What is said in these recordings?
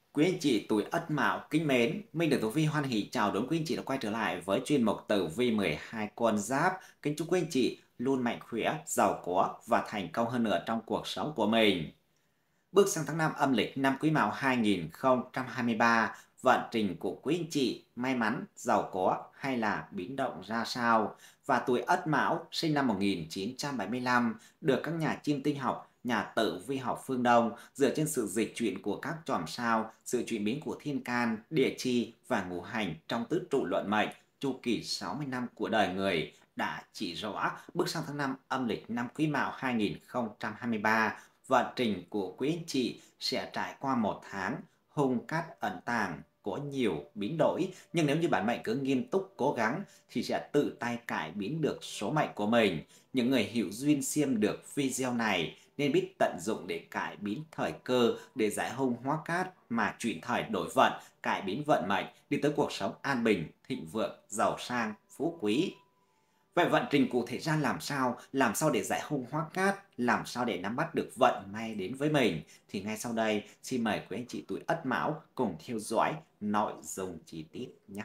Quý anh chị tuổi Ất Mão kính mến, mình được Tử Vi hoan hỷ chào đón quý anh chị đã quay trở lại với chuyên mục Tử Vi 12 con giáp. Kính chúc quý anh chị luôn mạnh khỏe, giàu có và thành công hơn nữa trong cuộc sống của mình. Bước sang tháng 5 âm lịch năm Quý Mão 2023, vận trình của quý anh chị may mắn, giàu có hay là biến động ra sao? Và tuổi Ất Mão sinh năm 1975 được các nhà chiêm tinh học, nhà tử vi học phương Đông dựa trên sự dịch chuyển của các chòm sao, sự chuyển biến của thiên can, địa chi và ngũ hành trong tứ trụ luận mệnh, chu kỳ 60 năm của đời người đã chỉ rõ bước sang tháng 5 âm lịch năm Quý Mão 2023, vận trình của quý anh chị sẽ trải qua một tháng hung cát ẩn tàng, có nhiều biến đổi, nhưng nếu như bản mệnh cứ nghiêm túc cố gắng thì sẽ tự tay cải biến được số mệnh của mình. Những người hữu duyên xem được video này nên biết tận dụng để cải biến thời cơ, để giải hung hóa cát mà chuyển thời đổi vận, cải biến vận mệnh, đi tới cuộc sống an bình, thịnh vượng, giàu sang, phú quý. Vậy vận trình cụ thể ra làm sao để giải hung hóa cát, làm sao để nắm bắt được vận may đến với mình? Thì ngay sau đây, xin mời quý anh chị tuổi Ất Mão cùng theo dõi nội dung chi tiết nhé.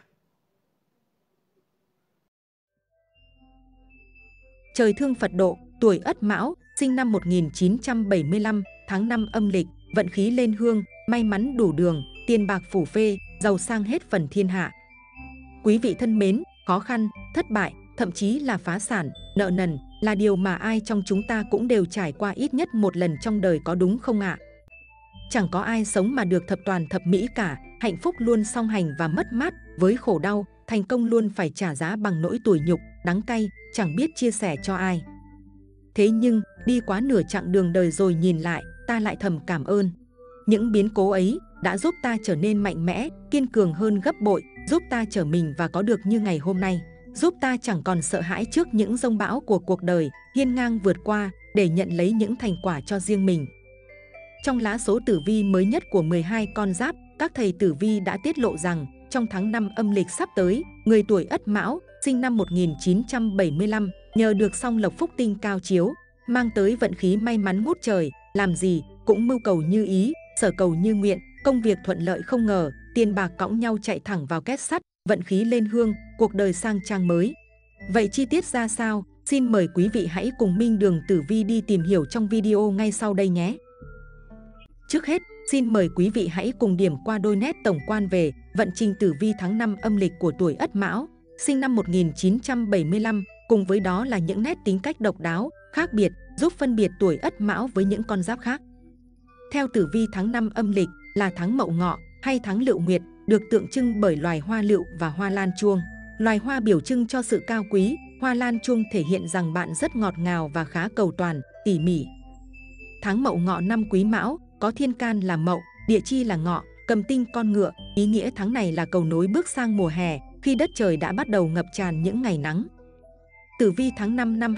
Trời thương Phật độ, tuổi Ất Mão, sinh năm 1975, tháng 5 âm lịch, vận khí lên hương, may mắn đủ đường, tiền bạc phủ phê, giàu sang hết phần thiên hạ. Quý vị thân mến, khó khăn, thất bại, thậm chí là phá sản, nợ nần là điều mà ai trong chúng ta cũng đều trải qua ít nhất một lần trong đời, có đúng không ạ? Chẳng có ai sống mà được thập toàn thập mỹ cả, hạnh phúc luôn song hành và mất mát với khổ đau, thành công luôn phải trả giá bằng nỗi tủi nhục, đắng cay, chẳng biết chia sẻ cho ai. Thế nhưng, đi quá nửa chặng đường đời rồi nhìn lại, ta lại thầm cảm ơn. Những biến cố ấy đã giúp ta trở nên mạnh mẽ, kiên cường hơn gấp bội, giúp ta trở mình và có được như ngày hôm nay, giúp ta chẳng còn sợ hãi trước những giông bão của cuộc đời, hiên ngang vượt qua để nhận lấy những thành quả cho riêng mình. Trong lá số tử vi mới nhất của 12 con giáp, các thầy tử vi đã tiết lộ rằng trong tháng 5 âm lịch sắp tới, người tuổi Ất Mão, sinh năm 1975, nhờ được song lộc phúc tinh cao chiếu, mang tới vận khí may mắn ngút trời, làm gì cũng mưu cầu như ý, sở cầu như nguyện, công việc thuận lợi không ngờ, tiền bạc cõng nhau chạy thẳng vào két sắt, vận khí lên hương, cuộc đời sang trang mới. Vậy chi tiết ra sao? Xin mời quý vị hãy cùng Minh Đường Tử Vi đi tìm hiểu trong video ngay sau đây nhé. Trước hết, xin mời quý vị hãy cùng điểm qua đôi nét tổng quan về vận trình tử vi tháng 5 âm lịch của tuổi Ất Mão, sinh năm 1975, cùng với đó là những nét tính cách độc đáo, khác biệt, giúp phân biệt tuổi Ất Mão với những con giáp khác. Theo tử vi tháng 5 âm lịch là tháng Mậu Ngọ hay tháng Lựu Nguyệt, được tượng trưng bởi loài hoa lựu và hoa lan chuông. Loài hoa biểu trưng cho sự cao quý, hoa lan chuông thể hiện rằng bạn rất ngọt ngào và khá cầu toàn, tỉ mỉ. Tháng Mậu Ngọ năm Quý Mão có thiên can là Mậu, địa chi là Ngọ, cầm tinh con ngựa, ý nghĩa tháng này là cầu nối bước sang mùa hè, khi đất trời đã bắt đầu ngập tràn những ngày nắng. Tử vi tháng 5 năm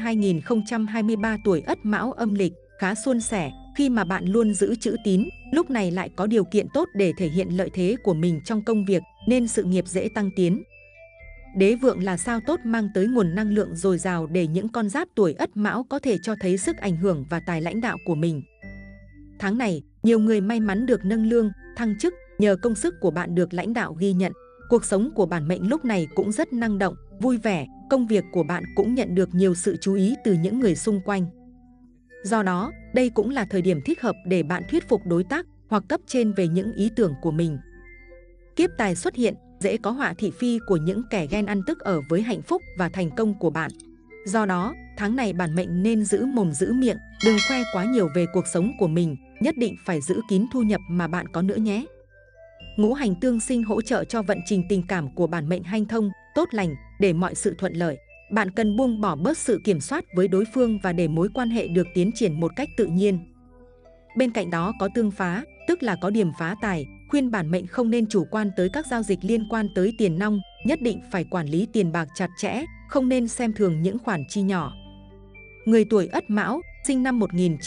2023 tuổi Ất Mão âm lịch khá suôn sẻ khi mà bạn luôn giữ chữ tín, lúc này lại có điều kiện tốt để thể hiện lợi thế của mình trong công việc nên sự nghiệp dễ tăng tiến. Đế vượng là sao tốt mang tới nguồn năng lượng dồi dào để những con giáp tuổi Ất Mão có thể cho thấy sức ảnh hưởng và tài lãnh đạo của mình. Tháng này, nhiều người may mắn được nâng lương, thăng chức nhờ công sức của bạn được lãnh đạo ghi nhận. Cuộc sống của bản mệnh lúc này cũng rất năng động, vui vẻ, công việc của bạn cũng nhận được nhiều sự chú ý từ những người xung quanh. Do đó, đây cũng là thời điểm thích hợp để bạn thuyết phục đối tác hoặc cấp trên về những ý tưởng của mình. Kiếp tài xuất hiện, dễ có họa thị phi của những kẻ ghen ăn tức ở với hạnh phúc và thành công của bạn. Do đó, tháng này bản mệnh nên giữ mồm giữ miệng, đừng khoe quá nhiều về cuộc sống của mình, nhất định phải giữ kín thu nhập mà bạn có nữa nhé. Ngũ hành tương sinh hỗ trợ cho vận trình tình cảm của bản mệnh hanh thông, tốt lành, để mọi sự thuận lợi. Bạn cần buông bỏ bớt sự kiểm soát với đối phương và để mối quan hệ được tiến triển một cách tự nhiên. Bên cạnh đó có tương phá, tức là có điểm phá tài, khuyên bản mệnh không nên chủ quan tới các giao dịch liên quan tới tiền nong, nhất định phải quản lý tiền bạc chặt chẽ, không nên xem thường những khoản chi nhỏ. Người tuổi Ất Mão, sinh năm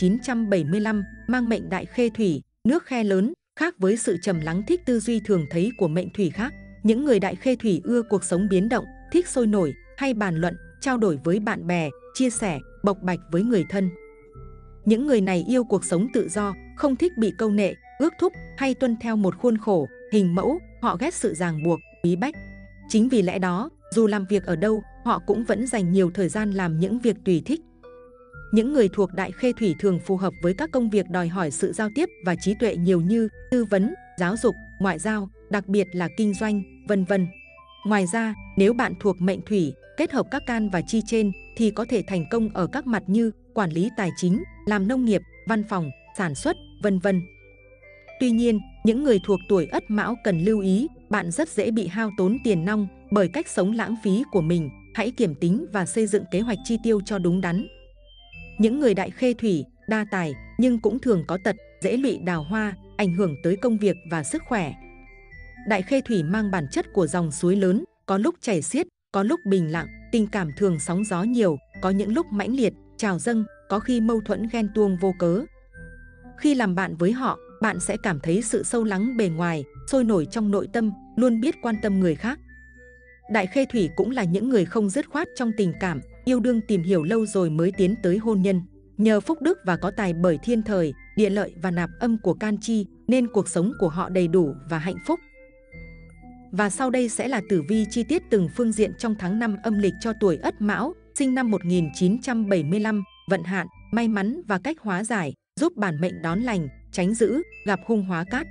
1975, mang mệnh đại khê thủy, nước khe lớn, khác với sự trầm lắng thích tư duy thường thấy của mệnh thủy khác. Những người đại khê thủy ưa cuộc sống biến động, thích sôi nổi, hay bàn luận, trao đổi với bạn bè, chia sẻ, bộc bạch với người thân. Những người này yêu cuộc sống tự do, không thích bị câu nệ, ước thúc hay tuân theo một khuôn khổ, hình mẫu, họ ghét sự ràng buộc, bí bách. Chính vì lẽ đó, dù làm việc ở đâu, họ cũng vẫn dành nhiều thời gian làm những việc tùy thích. Những người thuộc Đại Khê Thủy thường phù hợp với các công việc đòi hỏi sự giao tiếp và trí tuệ nhiều như tư vấn, giáo dục, ngoại giao, đặc biệt là kinh doanh, vân vân. Ngoài ra, nếu bạn thuộc mệnh Thủy, kết hợp các can và chi trên thì có thể thành công ở các mặt như quản lý tài chính, làm nông nghiệp, văn phòng, sản xuất, vân vân. Tuy nhiên, những người thuộc tuổi Ất Mão cần lưu ý, bạn rất dễ bị hao tốn tiền nong bởi cách sống lãng phí của mình. Hãy kiểm tính và xây dựng kế hoạch chi tiêu cho đúng đắn. Những người Đại Khê Thủy, đa tài nhưng cũng thường có tật, dễ lụy đào hoa, ảnh hưởng tới công việc và sức khỏe. Đại Khê Thủy mang bản chất của dòng suối lớn, có lúc chảy xiết, có lúc bình lặng, tình cảm thường sóng gió nhiều, có những lúc mãnh liệt, trào dâng, có khi mâu thuẫn ghen tuông vô cớ. Khi làm bạn với họ, bạn sẽ cảm thấy sự sâu lắng bề ngoài, sôi nổi trong nội tâm, luôn biết quan tâm người khác. Đại Khê Thủy cũng là những người không dứt khoát trong tình cảm, yêu đương tìm hiểu lâu rồi mới tiến tới hôn nhân. Nhờ phúc đức và có tài bởi thiên thời, địa lợi và nạp âm của can chi, nên cuộc sống của họ đầy đủ và hạnh phúc. Và sau đây sẽ là tử vi chi tiết từng phương diện trong tháng 5 âm lịch cho tuổi Ất Mão, sinh năm 1975, vận hạn, may mắn và cách hóa giải, giúp bản mệnh đón lành, tránh dữ, gặp hung hóa cát.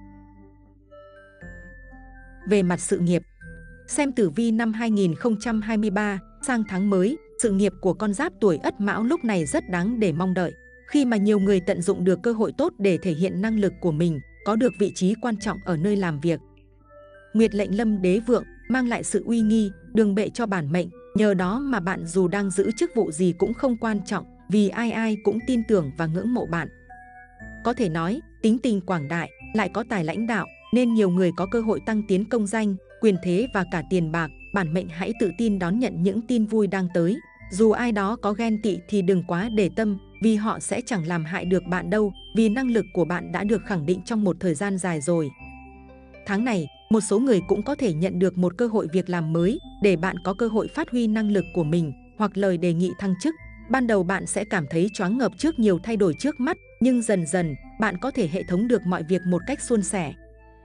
Về mặt sự nghiệp, xem tử vi năm 2023, sang tháng mới, sự nghiệp của con giáp tuổi Ất Mão lúc này rất đáng để mong đợi. Khi mà nhiều người tận dụng được cơ hội tốt để thể hiện năng lực của mình, có được vị trí quan trọng ở nơi làm việc. Nguyệt lệnh lâm đế vượng, mang lại sự uy nghi, đường bệ cho bản mệnh. Nhờ đó mà bạn dù đang giữ chức vụ gì cũng không quan trọng, vì ai ai cũng tin tưởng và ngưỡng mộ bạn. Có thể nói, tính tình quảng đại, lại có tài lãnh đạo, nên nhiều người có cơ hội tăng tiến công danh, quyền thế và cả tiền bạc. Bản mệnh hãy tự tin đón nhận những tin vui đang tới. Dù ai đó có ghen tị thì đừng quá để tâm, vì họ sẽ chẳng làm hại được bạn đâu, vì năng lực của bạn đã được khẳng định trong một thời gian dài rồi. Tháng này, một số người cũng có thể nhận được một cơ hội việc làm mới để bạn có cơ hội phát huy năng lực của mình hoặc lời đề nghị thăng chức. Ban đầu bạn sẽ cảm thấy choáng ngợp trước nhiều thay đổi trước mắt, nhưng dần dần bạn có thể hệ thống được mọi việc một cách suôn sẻ.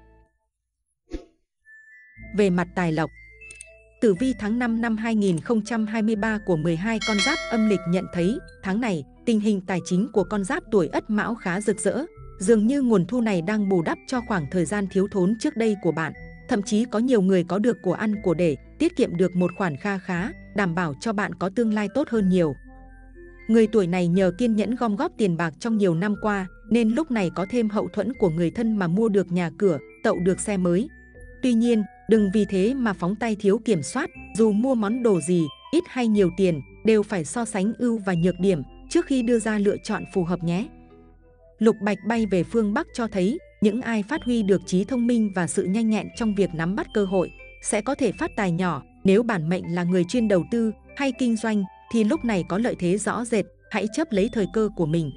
Về mặt tài lộc, tử vi tháng 5 năm 2023 của 12 con giáp âm lịch nhận thấy, tháng này, tình hình tài chính của con giáp tuổi Ất Mão khá rực rỡ. Dường như nguồn thu này đang bù đắp cho khoảng thời gian thiếu thốn trước đây của bạn. Thậm chí có nhiều người có được của ăn của để, tiết kiệm được một khoản kha khá, đảm bảo cho bạn có tương lai tốt hơn nhiều. Người tuổi này nhờ kiên nhẫn gom góp tiền bạc trong nhiều năm qua, nên lúc này có thêm hậu thuẫn của người thân mà mua được nhà cửa, tậu được xe mới. Tuy nhiên, đừng vì thế mà phóng tay thiếu kiểm soát, dù mua món đồ gì, ít hay nhiều tiền, đều phải so sánh ưu và nhược điểm trước khi đưa ra lựa chọn phù hợp nhé. Lục bạch bay về phương Bắc cho thấy, những ai phát huy được trí thông minh và sự nhanh nhẹn trong việc nắm bắt cơ hội, sẽ có thể phát tài nhỏ. Nếu bản mệnh là người chuyên đầu tư hay kinh doanh, thì lúc này có lợi thế rõ rệt, hãy chấp lấy thời cơ của mình.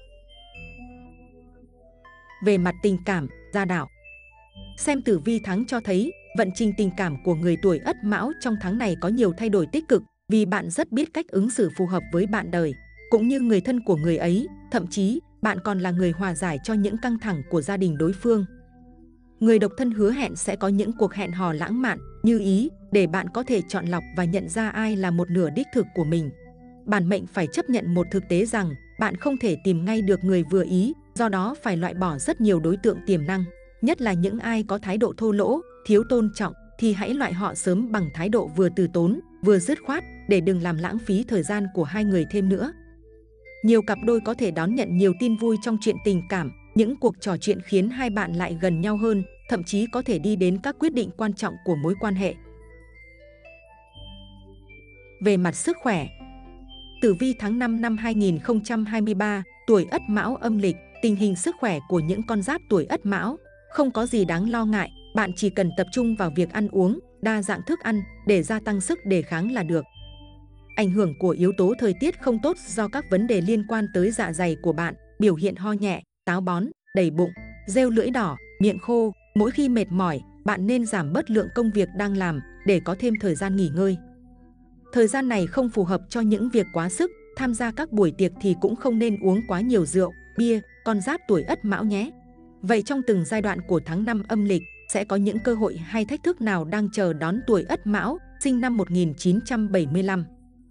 Về mặt tình cảm, gia đạo, xem tử vi tháng cho thấy, vận trình tình cảm của người tuổi Ất Mão trong tháng này có nhiều thay đổi tích cực, vì bạn rất biết cách ứng xử phù hợp với bạn đời, cũng như người thân của người ấy, thậm chí bạn còn là người hòa giải cho những căng thẳng của gia đình đối phương. Người độc thân hứa hẹn sẽ có những cuộc hẹn hò lãng mạn, như ý, để bạn có thể chọn lọc và nhận ra ai là một nửa đích thực của mình. Bản mệnh phải chấp nhận một thực tế rằng, bạn không thể tìm ngay được người vừa ý, do đó phải loại bỏ rất nhiều đối tượng tiềm năng. Nhất là những ai có thái độ thô lỗ, thiếu tôn trọng, thì hãy loại họ sớm bằng thái độ vừa từ tốn, vừa dứt khoát, để đừng làm lãng phí thời gian của hai người thêm nữa. Nhiều cặp đôi có thể đón nhận nhiều tin vui trong chuyện tình cảm, những cuộc trò chuyện khiến hai bạn lại gần nhau hơn, thậm chí có thể đi đến các quyết định quan trọng của mối quan hệ. Về mặt sức khỏe, tử vi tháng 5 năm 2023, tuổi Ất Mão âm lịch, tình hình sức khỏe của những con giáp tuổi Ất Mão không có gì đáng lo ngại, bạn chỉ cần tập trung vào việc ăn uống, đa dạng thức ăn để gia tăng sức đề kháng là được. Ảnh hưởng của yếu tố thời tiết không tốt do các vấn đề liên quan tới dạ dày của bạn, biểu hiện ho nhẹ, táo bón, đầy bụng, rêu lưỡi đỏ, miệng khô. Mỗi khi mệt mỏi, bạn nên giảm bớt lượng công việc đang làm để có thêm thời gian nghỉ ngơi. Thời gian này không phù hợp cho những việc quá sức, tham gia các buổi tiệc thì cũng không nên uống quá nhiều rượu, bia, con giáp tuổi Ất Mão nhé. Vậy trong từng giai đoạn của tháng 5 âm lịch, sẽ có những cơ hội hay thách thức nào đang chờ đón tuổi Ất Mão, sinh năm 1975?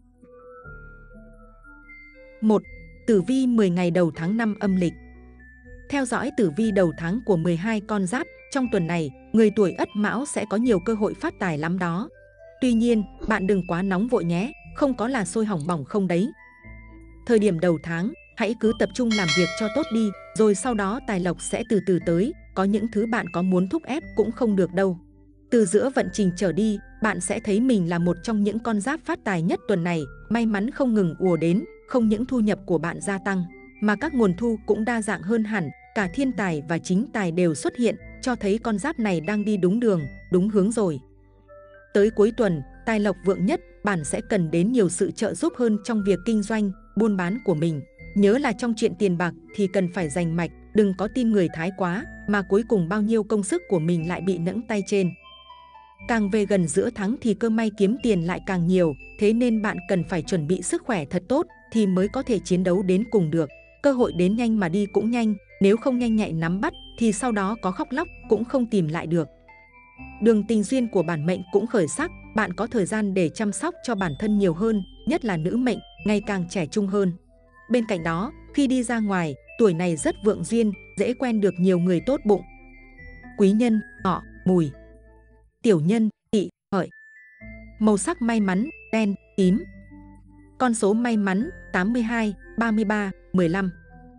1. Tử vi 10 ngày đầu tháng 5 âm lịch. Theo dõi tử vi đầu tháng của 12 con giáp, trong tuần này, người tuổi Ất Mão sẽ có nhiều cơ hội phát tài lắm đó. Tuy nhiên, bạn đừng quá nóng vội nhé, không có là sôi hỏng bỏng không đấy. Thời điểm đầu tháng, hãy cứ tập trung làm việc cho tốt đi, rồi sau đó tài lộc sẽ từ từ tới, có những thứ bạn có muốn thúc ép cũng không được đâu. Từ giữa vận trình trở đi, bạn sẽ thấy mình là một trong những con giáp phát tài nhất tuần này, may mắn không ngừng ùa đến, không những thu nhập của bạn gia tăng, mà các nguồn thu cũng đa dạng hơn hẳn, cả thiên tài và chính tài đều xuất hiện, cho thấy con giáp này đang đi đúng đường, đúng hướng rồi. Tới cuối tuần, tài lộc vượng nhất, bạn sẽ cần đến nhiều sự trợ giúp hơn trong việc kinh doanh, buôn bán của mình. Nhớ là trong chuyện tiền bạc thì cần phải rành mạch, đừng có tin người thái quá, mà cuối cùng bao nhiêu công sức của mình lại bị nẫng tay trên. Càng về gần giữa tháng thì cơ may kiếm tiền lại càng nhiều, thế nên bạn cần phải chuẩn bị sức khỏe thật tốt thì mới có thể chiến đấu đến cùng được. Cơ hội đến nhanh mà đi cũng nhanh, nếu không nhanh nhạy nắm bắt thì sau đó có khóc lóc cũng không tìm lại được. Đường tình duyên của bản mệnh cũng khởi sắc, bạn có thời gian để chăm sóc cho bản thân nhiều hơn, nhất là nữ mệnh, ngày càng trẻ trung hơn. Bên cạnh đó, khi đi ra ngoài, tuổi này rất vượng duyên, dễ quen được nhiều người tốt bụng. Quý nhân, Ngọ, Mùi. Tiểu nhân, Tỵ, Hợi. Màu sắc may mắn, đen, tím. Con số may mắn, 82, 33, 15.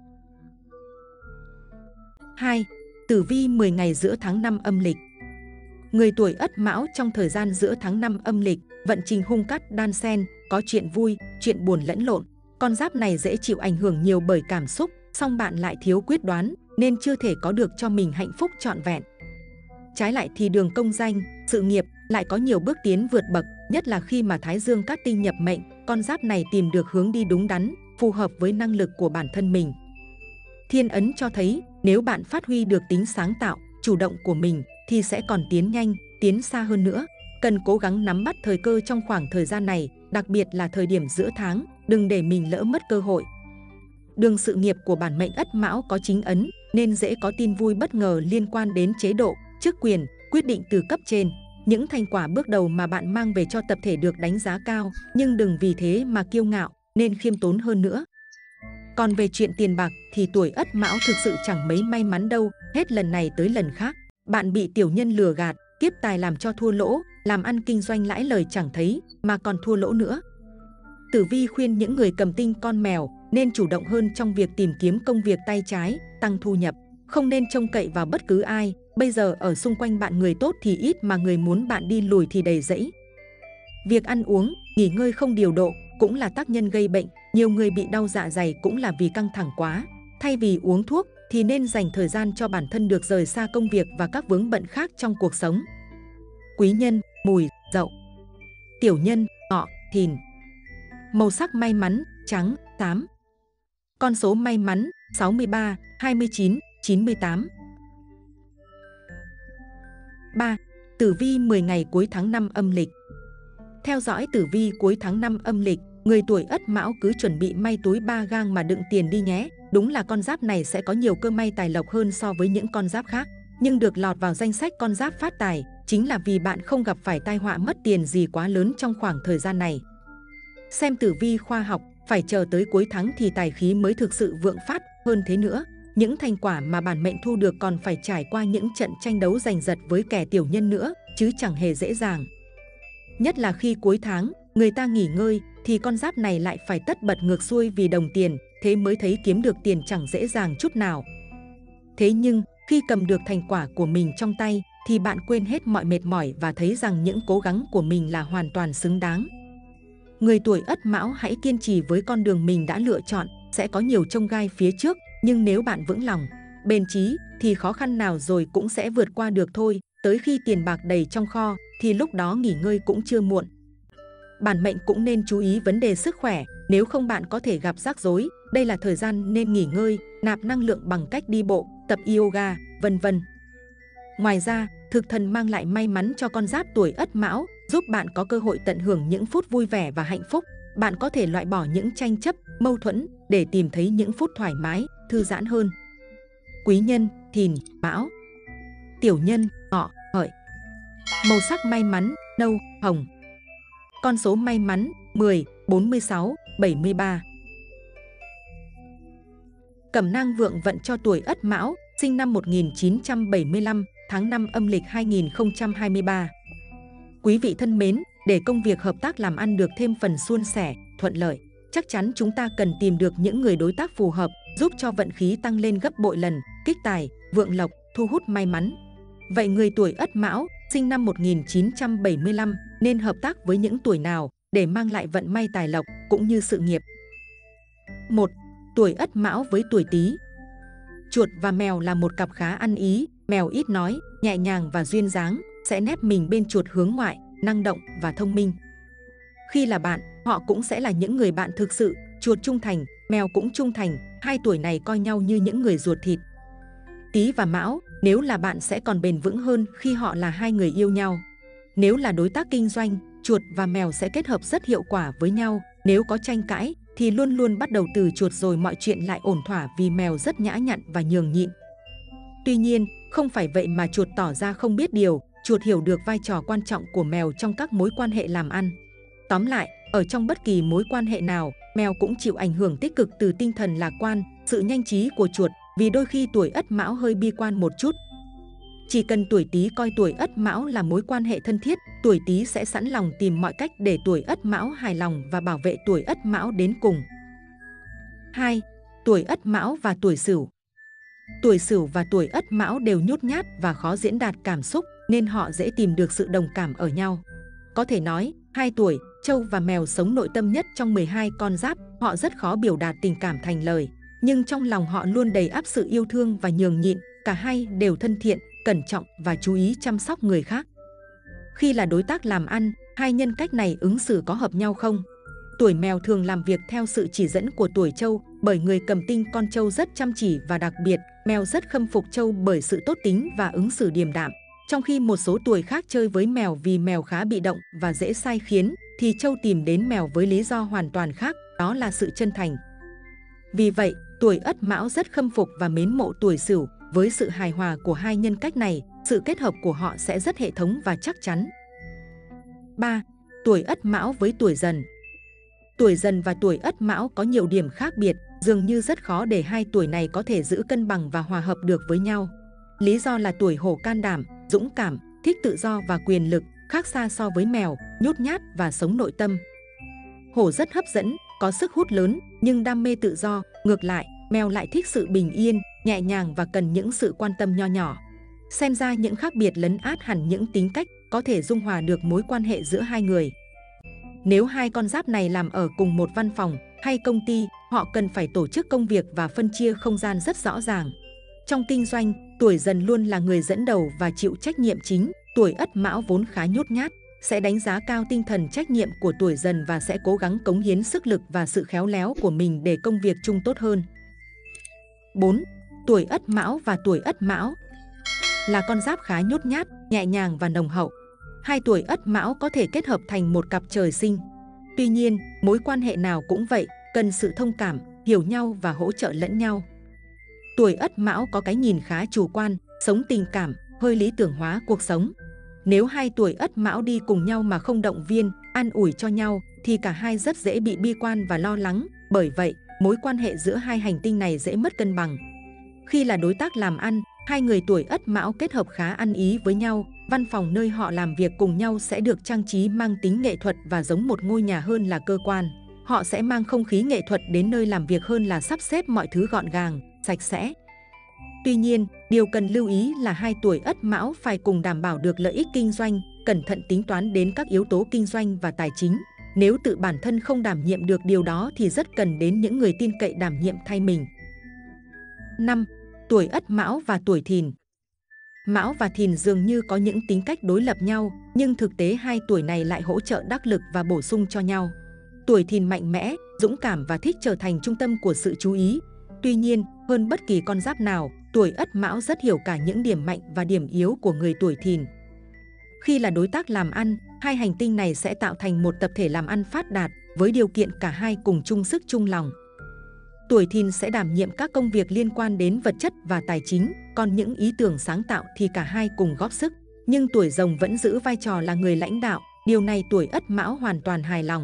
2. Tử vi 10 ngày giữa tháng 5 âm lịch. Người tuổi Ất Mão trong thời gian giữa tháng 5 âm lịch, vận trình hung cát đan xen, có chuyện vui, chuyện buồn lẫn lộn. Con giáp này dễ chịu ảnh hưởng nhiều bởi cảm xúc, song bạn lại thiếu quyết đoán, nên chưa thể có được cho mình hạnh phúc trọn vẹn. Trái lại thì đường công danh, sự nghiệp lại có nhiều bước tiến vượt bậc, nhất là khi mà Thái Dương cát tinh nhập mệnh, con giáp này tìm được hướng đi đúng đắn, phù hợp với năng lực của bản thân mình. Thiên ấn cho thấy, nếu bạn phát huy được tính sáng tạo, chủ động của mình, thì sẽ còn tiến nhanh, tiến xa hơn nữa. Cần cố gắng nắm bắt thời cơ trong khoảng thời gian này, đặc biệt là thời điểm giữa tháng, đừng để mình lỡ mất cơ hội. Đường sự nghiệp của bản mệnh Ất Mão có chính ấn, nên dễ có tin vui bất ngờ liên quan đến chế độ, chức quyền, quyết định từ cấp trên. Những thành quả bước đầu mà bạn mang về cho tập thể được đánh giá cao, nhưng đừng vì thế mà kiêu ngạo, nên khiêm tốn hơn nữa. Còn về chuyện tiền bạc thì tuổi Ất Mão thực sự chẳng mấy may mắn đâu, hết lần này tới lần khác. Bạn bị tiểu nhân lừa gạt, kiếp tài làm cho thua lỗ, làm ăn kinh doanh lãi lời chẳng thấy, mà còn thua lỗ nữa. Tử vi khuyên những người cầm tinh con mèo nên chủ động hơn trong việc tìm kiếm công việc tay trái, tăng thu nhập. Không nên trông cậy vào bất cứ ai, bây giờ ở xung quanh bạn người tốt thì ít mà người muốn bạn đi lùi thì đầy rẫy. Việc ăn uống, nghỉ ngơi không điều độ cũng là tác nhân gây bệnh, nhiều người bị đau dạ dày cũng là vì căng thẳng quá. Thay vì uống thuốc thì nên dành thời gian cho bản thân được rời xa công việc và các vướng bận khác trong cuộc sống. Quý nhân, Mùi, Dậu. Tiểu nhân, Ngọ, Thìn. Màu sắc may mắn, trắng, xám. Con số may mắn, 63, 29, 98. 3. Tử vi 10 ngày cuối tháng 5 âm lịch. Theo dõi tử vi cuối tháng 5 âm lịch, người tuổi Ất Mão cứ chuẩn bị may túi 3 gang mà đựng tiền đi nhé. Đúng là con giáp này sẽ có nhiều cơ may tài lộc hơn so với những con giáp khác. Nhưng được lọt vào danh sách con giáp phát tài chính là vì bạn không gặp phải tai họa mất tiền gì quá lớn trong khoảng thời gian này. Xem tử vi khoa học, phải chờ tới cuối tháng thì tài khí mới thực sự vượng phát. Hơn thế nữa, những thành quả mà bản mệnh thu được còn phải trải qua những trận tranh đấu giành giật với kẻ tiểu nhân nữa, chứ chẳng hề dễ dàng. Nhất là khi cuối tháng, người ta nghỉ ngơi, thì con giáp này lại phải tất bật ngược xuôi vì đồng tiền, thế mới thấy kiếm được tiền chẳng dễ dàng chút nào. Thế nhưng, khi cầm được thành quả của mình trong tay, thì bạn quên hết mọi mệt mỏi và thấy rằng những cố gắng của mình là hoàn toàn xứng đáng. Người tuổi Ất Mão hãy kiên trì với con đường mình đã lựa chọn, sẽ có nhiều chông gai phía trước, nhưng nếu bạn vững lòng, bền chí, thì khó khăn nào rồi cũng sẽ vượt qua được thôi. Tới khi tiền bạc đầy trong kho, thì lúc đó nghỉ ngơi cũng chưa muộn. Bản mệnh cũng nên chú ý vấn đề sức khỏe, nếu không bạn có thể gặp rắc rối. Đây là thời gian nên nghỉ ngơi, nạp năng lượng bằng cách đi bộ, tập yoga, vân vân. Ngoài ra, thực thần mang lại may mắn cho con giáp tuổi Ất Mão, giúp bạn có cơ hội tận hưởng những phút vui vẻ và hạnh phúc. Bạn có thể loại bỏ những tranh chấp, mâu thuẫn để tìm thấy những phút thoải mái, thư giãn hơn. Quý nhân, Thìn, Mão. Tiểu nhân, Ngọ, Hợi. Màu sắc may mắn, nâu, hồng. Con số may mắn, 10, 46, 73. Cẩm nang vượng vận cho tuổi Ất Mão, sinh năm 1975, tháng 5 âm lịch 2023. Quý vị thân mến, để công việc hợp tác làm ăn được thêm phần suôn sẻ, thuận lợi, chắc chắn chúng ta cần tìm được những người đối tác phù hợp, giúp cho vận khí tăng lên gấp bội lần, kích tài, vượng lộc, thu hút may mắn. Vậy người tuổi Ất Mão, sinh năm 1975, nên hợp tác với những tuổi nào để mang lại vận may tài lộc cũng như sự nghiệp? 1. Tuổi Ất Mão với tuổi Tý. Chuột và mèo là một cặp khá ăn ý, mèo ít nói, nhẹ nhàng và duyên dáng, sẽ nép mình bên chuột hướng ngoại, năng động và thông minh. Khi là bạn, họ cũng sẽ là những người bạn thực sự, chuột trung thành, mèo cũng trung thành, hai tuổi này coi nhau như những người ruột thịt. Tý và Mão, nếu là bạn sẽ còn bền vững hơn khi họ là hai người yêu nhau. Nếu là đối tác kinh doanh, chuột và mèo sẽ kết hợp rất hiệu quả với nhau. Nếu có tranh cãi thì luôn luôn bắt đầu từ chuột rồi mọi chuyện lại ổn thỏa vì mèo rất nhã nhặn và nhường nhịn. Tuy nhiên, không phải vậy mà chuột tỏ ra không biết điều, chuột hiểu được vai trò quan trọng của mèo trong các mối quan hệ làm ăn. Tóm lại, ở trong bất kỳ mối quan hệ nào, mèo cũng chịu ảnh hưởng tích cực từ tinh thần lạc quan, sự nhanh trí của chuột, vì đôi khi tuổi Ất Mão hơi bi quan một chút. Chỉ cần tuổi Tý coi tuổi Ất Mão là mối quan hệ thân thiết, tuổi Tý sẽ sẵn lòng tìm mọi cách để tuổi Ất Mão hài lòng và bảo vệ tuổi Ất Mão đến cùng. 2. Tuổi Ất Mão và tuổi Sửu. Tuổi Sửu và tuổi Ất Mão đều nhút nhát và khó diễn đạt cảm xúc, nên họ dễ tìm được sự đồng cảm ở nhau. Có thể nói, hai tuổi, trâu và mèo sống nội tâm nhất trong 12 con giáp, họ rất khó biểu đạt tình cảm thành lời. Nhưng trong lòng họ luôn đầy ắp sự yêu thương và nhường nhịn, cả hai đều thân thiện, cẩn trọng và chú ý chăm sóc người khác. Khi là đối tác làm ăn, hai nhân cách này ứng xử có hợp nhau không? Tuổi mèo thường làm việc theo sự chỉ dẫn của tuổi trâu, bởi người cầm tinh con trâu rất chăm chỉ và đặc biệt, mèo rất khâm phục trâu bởi sự tốt tính và ứng xử điềm đạm. Trong khi một số tuổi khác chơi với mèo vì mèo khá bị động và dễ sai khiến, thì trâu tìm đến mèo với lý do hoàn toàn khác, đó là sự chân thành. Vì vậy, tuổi Ất Mão rất khâm phục và mến mộ tuổi Sửu. Với sự hài hòa của hai nhân cách này, sự kết hợp của họ sẽ rất hệ thống và chắc chắn. 3. Tuổi Ất Mão với tuổi Dần. Tuổi Dần và tuổi Ất Mão có nhiều điểm khác biệt, dường như rất khó để hai tuổi này có thể giữ cân bằng và hòa hợp được với nhau. Lý do là tuổi Hổ can đảm, dũng cảm, thích tự do và quyền lực, khác xa so với mèo, nhút nhát và sống nội tâm. Hổ rất hấp dẫn, có sức hút lớn, nhưng đam mê tự do, ngược lại, mèo lại thích sự bình yên, nhẹ nhàng và cần những sự quan tâm nho nhỏ. Xem ra những khác biệt lấn át hẳn những tính cách có thể dung hòa được mối quan hệ giữa hai người. Nếu hai con giáp này làm ở cùng một văn phòng hay công ty, họ cần phải tổ chức công việc và phân chia không gian rất rõ ràng. Trong kinh doanh, tuổi Dần luôn là người dẫn đầu và chịu trách nhiệm chính. Tuổi Ất Mão vốn khá nhút nhát, sẽ đánh giá cao tinh thần trách nhiệm của tuổi Dần và sẽ cố gắng cống hiến sức lực và sự khéo léo của mình để công việc chung tốt hơn. 4. Tuổi Ất Mão và tuổi Ất Mão là con giáp khá nhút nhát, nhẹ nhàng và nồng hậu. Hai tuổi Ất Mão có thể kết hợp thành một cặp trời sinh. Tuy nhiên, mối quan hệ nào cũng vậy, cần sự thông cảm, hiểu nhau và hỗ trợ lẫn nhau. Tuổi Ất Mão có cái nhìn khá chủ quan, sống tình cảm, hơi lý tưởng hóa cuộc sống. Nếu hai tuổi Ất Mão đi cùng nhau mà không động viên, an ủi cho nhau, thì cả hai rất dễ bị bi quan và lo lắng. Bởi vậy, mối quan hệ giữa hai hành tinh này dễ mất cân bằng. Khi là đối tác làm ăn, hai người tuổi Ất Mão kết hợp khá ăn ý với nhau. Văn phòng nơi họ làm việc cùng nhau sẽ được trang trí mang tính nghệ thuật và giống một ngôi nhà hơn là cơ quan. Họ sẽ mang không khí nghệ thuật đến nơi làm việc hơn là sắp xếp mọi thứ gọn gàng, sạch sẽ. Tuy nhiên, điều cần lưu ý là hai tuổi Ất Mão phải cùng đảm bảo được lợi ích kinh doanh, cẩn thận tính toán đến các yếu tố kinh doanh và tài chính. Nếu tự bản thân không đảm nhiệm được điều đó thì rất cần đến những người tin cậy đảm nhiệm thay mình. 5. Tuổi Ất Mão và tuổi Thìn. Mão và Thìn dường như có những tính cách đối lập nhau, nhưng thực tế hai tuổi này lại hỗ trợ đắc lực và bổ sung cho nhau. Tuổi Thìn mạnh mẽ, dũng cảm và thích trở thành trung tâm của sự chú ý. Tuy nhiên, hơn bất kỳ con giáp nào, tuổi Ất Mão rất hiểu cả những điểm mạnh và điểm yếu của người tuổi Thìn. Khi là đối tác làm ăn, hai hành tinh này sẽ tạo thành một tập thể làm ăn phát đạt, với điều kiện cả hai cùng chung sức chung lòng. Tuổi Thìn sẽ đảm nhiệm các công việc liên quan đến vật chất và tài chính, còn những ý tưởng sáng tạo thì cả hai cùng góp sức. Nhưng tuổi Rồng vẫn giữ vai trò là người lãnh đạo, điều này tuổi Ất Mão hoàn toàn hài lòng.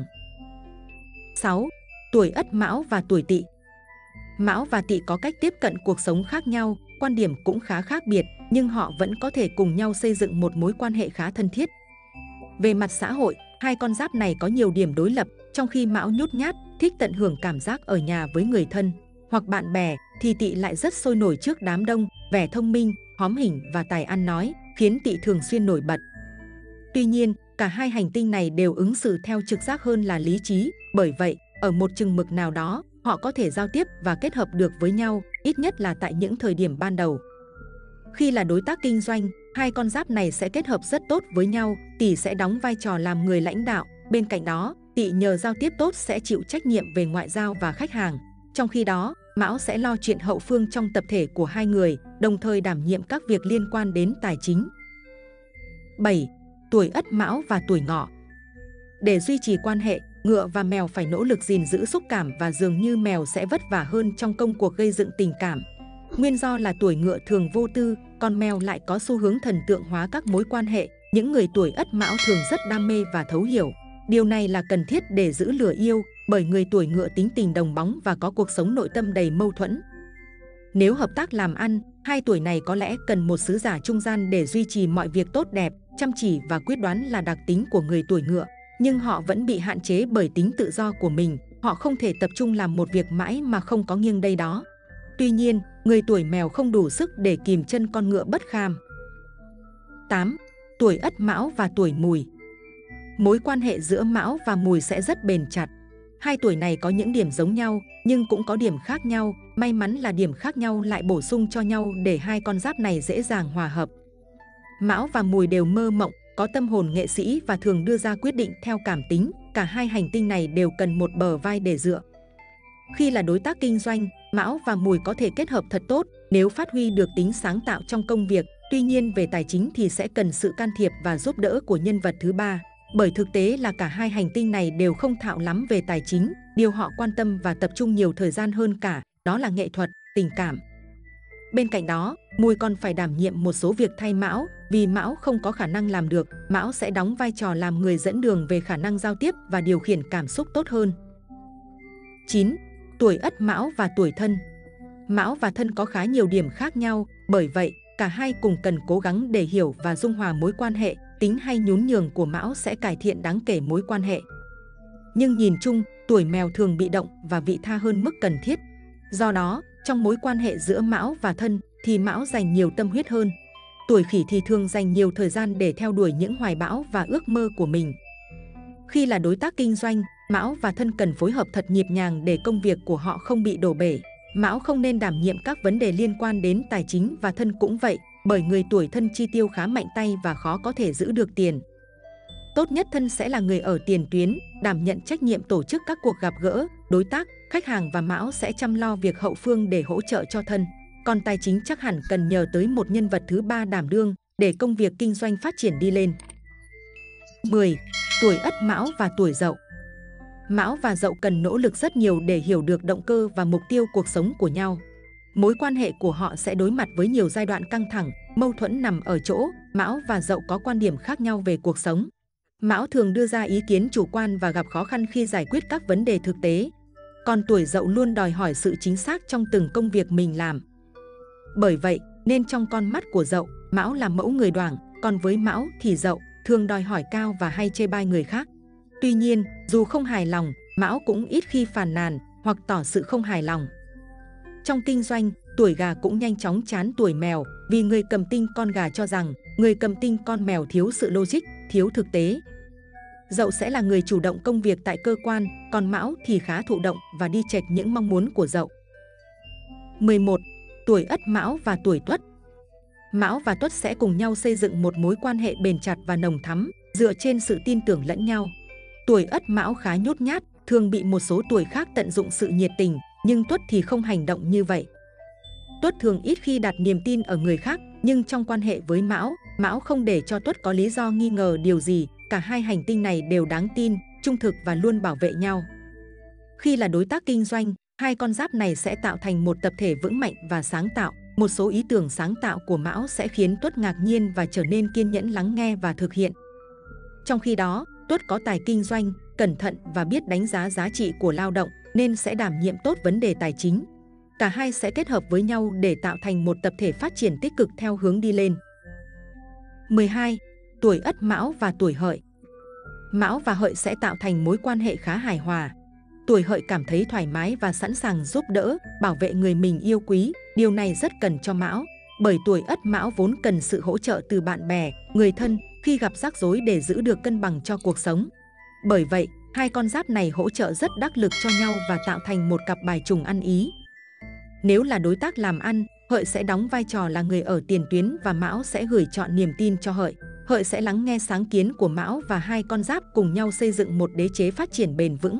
6. Tuổi Ất Mão và tuổi Tỵ. Mão và Tỵ có cách tiếp cận cuộc sống khác nhau, quan điểm cũng khá khác biệt, nhưng họ vẫn có thể cùng nhau xây dựng một mối quan hệ khá thân thiết. Về mặt xã hội, hai con giáp này có nhiều điểm đối lập, trong khi Mão nhút nhát, thích tận hưởng cảm giác ở nhà với người thân hoặc bạn bè, thì Tỵ lại rất sôi nổi trước đám đông, vẻ thông minh, hóm hỉnh và tài ăn nói, khiến Tỵ thường xuyên nổi bật. Tuy nhiên, cả hai hành tinh này đều ứng xử theo trực giác hơn là lý trí, bởi vậy, ở một chừng mực nào đó, họ có thể giao tiếp và kết hợp được với nhau, ít nhất là tại những thời điểm ban đầu. Khi là đối tác kinh doanh, hai con giáp này sẽ kết hợp rất tốt với nhau, Tỵ sẽ đóng vai trò làm người lãnh đạo, bên cạnh đó, Tỵ nhờ giao tiếp tốt sẽ chịu trách nhiệm về ngoại giao và khách hàng. Trong khi đó, Mão sẽ lo chuyện hậu phương trong tập thể của hai người, đồng thời đảm nhiệm các việc liên quan đến tài chính. 7. Tuổi Ất Mão và tuổi Ngọ. Để duy trì quan hệ, ngựa và mèo phải nỗ lực gìn giữ xúc cảm và dường như mèo sẽ vất vả hơn trong công cuộc gây dựng tình cảm. Nguyên do là tuổi ngựa thường vô tư, còn mèo lại có xu hướng thần tượng hóa các mối quan hệ. Những người tuổi Ất Mão thường rất đam mê và thấu hiểu. Điều này là cần thiết để giữ lửa yêu, bởi người tuổi ngựa tính tình đồng bóng và có cuộc sống nội tâm đầy mâu thuẫn. Nếu hợp tác làm ăn, hai tuổi này có lẽ cần một sứ giả trung gian để duy trì mọi việc tốt đẹp, chăm chỉ và quyết đoán là đặc tính của người tuổi ngựa. Nhưng họ vẫn bị hạn chế bởi tính tự do của mình, họ không thể tập trung làm một việc mãi mà không có nghiêng đây đó. Tuy nhiên, người tuổi Mèo không đủ sức để kìm chân con ngựa bất kham. 8. Tuổi Ất Mão và tuổi Mùi. Mối quan hệ giữa Mão và Mùi sẽ rất bền chặt. Hai tuổi này có những điểm giống nhau, nhưng cũng có điểm khác nhau. May mắn là điểm khác nhau lại bổ sung cho nhau để hai con giáp này dễ dàng hòa hợp. Mão và Mùi đều mơ mộng, có tâm hồn nghệ sĩ và thường đưa ra quyết định theo cảm tính. Cả hai hành tinh này đều cần một bờ vai để dựa. Khi là đối tác kinh doanh, Mão và Mùi có thể kết hợp thật tốt nếu phát huy được tính sáng tạo trong công việc. Tuy nhiên về tài chính thì sẽ cần sự can thiệp và giúp đỡ của nhân vật thứ ba. Bởi thực tế là cả hai hành tinh này đều không thạo lắm về tài chính, điều họ quan tâm và tập trung nhiều thời gian hơn cả, đó là nghệ thuật, tình cảm. Bên cạnh đó, Mùi còn phải đảm nhiệm một số việc thay Mão, vì Mão không có khả năng làm được, Mão sẽ đóng vai trò làm người dẫn đường về khả năng giao tiếp và điều khiển cảm xúc tốt hơn. 9. Tuổi Ất Mão và tuổi Thân. Mão và Thân có khá nhiều điểm khác nhau, bởi vậy, cả hai cùng cần cố gắng để hiểu và dung hòa mối quan hệ. Tính hay nhún nhường của Mão sẽ cải thiện đáng kể mối quan hệ. Nhưng nhìn chung, tuổi Mèo thường bị động và vị tha hơn mức cần thiết. Do đó, trong mối quan hệ giữa Mão và Thân thì Mão dành nhiều tâm huyết hơn. Tuổi Khỉ thì thường dành nhiều thời gian để theo đuổi những hoài bão và ước mơ của mình. Khi là đối tác kinh doanh, Mão và Thân cần phối hợp thật nhịp nhàng để công việc của họ không bị đổ bể. Mão không nên đảm nhiệm các vấn đề liên quan đến tài chính và Thân cũng vậy, bởi người tuổi Thân chi tiêu khá mạnh tay và khó có thể giữ được tiền. Tốt nhất Thân sẽ là người ở tiền tuyến, đảm nhận trách nhiệm tổ chức các cuộc gặp gỡ, đối tác, khách hàng và Mão sẽ chăm lo việc hậu phương để hỗ trợ cho Thân. Còn tài chính chắc hẳn cần nhờ tới một nhân vật thứ ba đảm đương để công việc kinh doanh phát triển đi lên. 10. Tuổi Ất Mão và tuổi Dậu. Mão và Dậu cần nỗ lực rất nhiều để hiểu được động cơ và mục tiêu cuộc sống của nhau. Mối quan hệ của họ sẽ đối mặt với nhiều giai đoạn căng thẳng, mâu thuẫn nằm ở chỗ Mão và Dậu có quan điểm khác nhau về cuộc sống. Mão thường đưa ra ý kiến chủ quan và gặp khó khăn khi giải quyết các vấn đề thực tế. Còn tuổi Dậu luôn đòi hỏi sự chính xác trong từng công việc mình làm. Bởi vậy, nên trong con mắt của Dậu, Mão là mẫu người đoảng, còn với Mão thì Dậu thường đòi hỏi cao và hay chê bai người khác. Tuy nhiên, dù không hài lòng, Mão cũng ít khi phàn nàn hoặc tỏ sự không hài lòng. Trong kinh doanh, tuổi Gà cũng nhanh chóng chán tuổi Mèo vì người cầm tinh con gà cho rằng người cầm tinh con mèo thiếu sự logic, thiếu thực tế. Dậu sẽ là người chủ động công việc tại cơ quan, còn Mão thì khá thụ động và đi chệch những mong muốn của Dậu. 11. Tuổi Ất Mão và tuổi Tuất. Mão và Tuất sẽ cùng nhau xây dựng một mối quan hệ bền chặt và nồng thắm, dựa trên sự tin tưởng lẫn nhau. Tuổi Ất Mão khá nhút nhát, thường bị một số tuổi khác tận dụng sự nhiệt tình, nhưng Tuất thì không hành động như vậy. Tuất thường ít khi đặt niềm tin ở người khác, nhưng trong quan hệ với Mão, Mão không để cho Tuất có lý do nghi ngờ điều gì. Cả hai hành tinh này đều đáng tin, trung thực và luôn bảo vệ nhau. Khi là đối tác kinh doanh, Hai con giáp này sẽ tạo thành một tập thể vững mạnh và sáng tạo. Một số ý tưởng sáng tạo của Mão sẽ khiến Tuất ngạc nhiên và trở nên kiên nhẫn lắng nghe và thực hiện. Trong khi đó, Tuất có tài kinh doanh, cẩn thận và biết đánh giá giá trị của lao động nên sẽ đảm nhiệm tốt vấn đề tài chính. Cả hai sẽ kết hợp với nhau để tạo thành một tập thể phát triển tích cực theo hướng đi lên. 12. Tuổi Ất Mão và tuổi Hợi. Mão và Hợi sẽ tạo thành mối quan hệ khá hài hòa. Tuổi Hợi cảm thấy thoải mái và sẵn sàng giúp đỡ, bảo vệ người mình yêu quý. Điều này rất cần cho Mão, bởi tuổi Ất Mão vốn cần sự hỗ trợ từ bạn bè, người thân khi gặp rắc rối để giữ được cân bằng cho cuộc sống. Bởi vậy, hai con giáp này hỗ trợ rất đắc lực cho nhau và tạo thành một cặp bài trùng ăn ý. Nếu là đối tác làm ăn, Hợi sẽ đóng vai trò là người ở tiền tuyến và Mão sẽ gửi trọn niềm tin cho Hợi. Hợi sẽ lắng nghe sáng kiến của Mão và hai con giáp cùng nhau xây dựng một đế chế phát triển bền vững.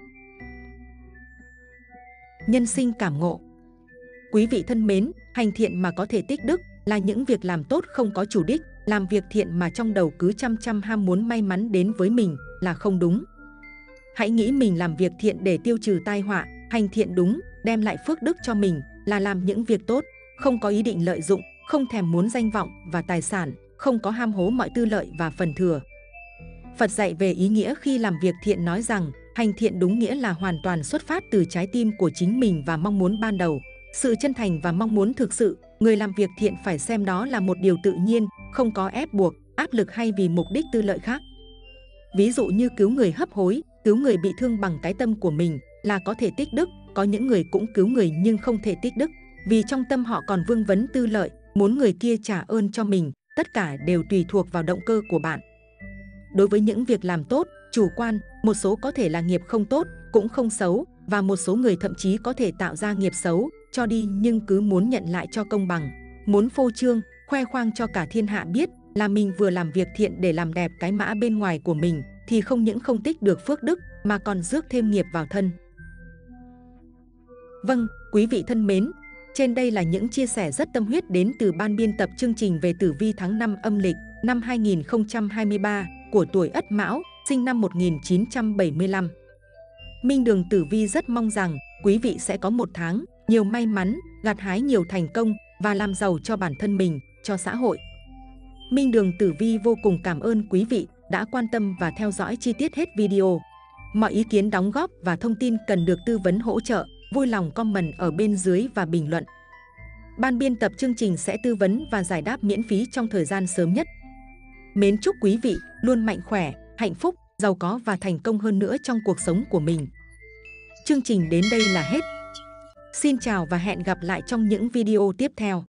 Nhân sinh cảm ngộ. Quý vị thân mến, hành thiện mà có thể tích đức là những việc làm tốt không có chủ đích. Làm việc thiện mà trong đầu cứ chăm ham muốn may mắn đến với mình là không đúng. Hãy nghĩ mình làm việc thiện để tiêu trừ tai họa. Hành thiện đúng, đem lại phước đức cho mình là làm những việc tốt, không có ý định lợi dụng, không thèm muốn danh vọng và tài sản, không có ham hố mọi tư lợi và phần thừa. Phật dạy về ý nghĩa khi làm việc thiện nói rằng, hành thiện đúng nghĩa là hoàn toàn xuất phát từ trái tim của chính mình và mong muốn ban đầu. Sự chân thành và mong muốn thực sự, người làm việc thiện phải xem đó là một điều tự nhiên, không có ép buộc, áp lực hay vì mục đích tư lợi khác. Ví dụ như cứu người hấp hối, cứu người bị thương bằng cái tâm của mình là có thể tích đức. Có những người cũng cứu người nhưng không thể tích đức, vì trong tâm họ còn vương vấn tư lợi, muốn người kia trả ơn cho mình. Tất cả đều tùy thuộc vào động cơ của bạn. Đối với những việc làm tốt, chủ quan, một số có thể là nghiệp không tốt, cũng không xấu, và một số người thậm chí có thể tạo ra nghiệp xấu, cho đi nhưng cứ muốn nhận lại cho công bằng. Muốn phô trương, khoe khoang cho cả thiên hạ biết là mình vừa làm việc thiện để làm đẹp cái mã bên ngoài của mình, thì không những không tích được phước đức mà còn rước thêm nghiệp vào thân. Vâng, quý vị thân mến, trên đây là những chia sẻ rất tâm huyết đến từ ban biên tập chương trình về tử vi tháng 5 âm lịch năm 2023 của tuổi Ất Mão, sinh năm 1975. Minh Đường Tử Vi rất mong rằng quý vị sẽ có một tháng nhiều may mắn, gặt hái nhiều thành công và làm giàu cho bản thân mình, cho xã hội. Minh Đường Tử Vi vô cùng cảm ơn quý vị đã quan tâm và theo dõi chi tiết hết video. Mọi ý kiến đóng góp và thông tin cần được tư vấn hỗ trợ, vui lòng comment ở bên dưới và bình luận. Ban biên tập chương trình sẽ tư vấn và giải đáp miễn phí trong thời gian sớm nhất. Mến chúc quý vị luôn mạnh khỏe, hạnh phúc, giàu có và thành công hơn nữa trong cuộc sống của mình. Chương trình đến đây là hết. Xin chào và hẹn gặp lại trong những video tiếp theo.